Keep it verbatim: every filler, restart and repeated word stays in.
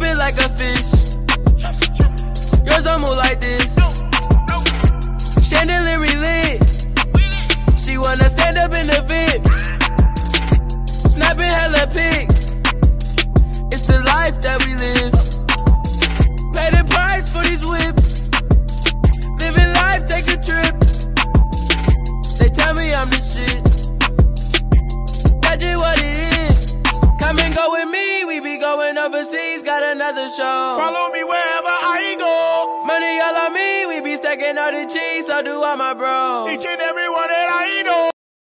Moving like a fish. Yours don't move like this. Chandelier lit. She wanna stand up in the vent. Snapping hella pics. It's the life that we live. Pay the price for these whips. Living life, take a trip. They tell me I'm the shit. That's just what it is. Come and go with me, we be going overseas, got another show. Follow me wherever I go. Money all on me, we be stacking all the cheese, so do all my bros. Each and every one that I know.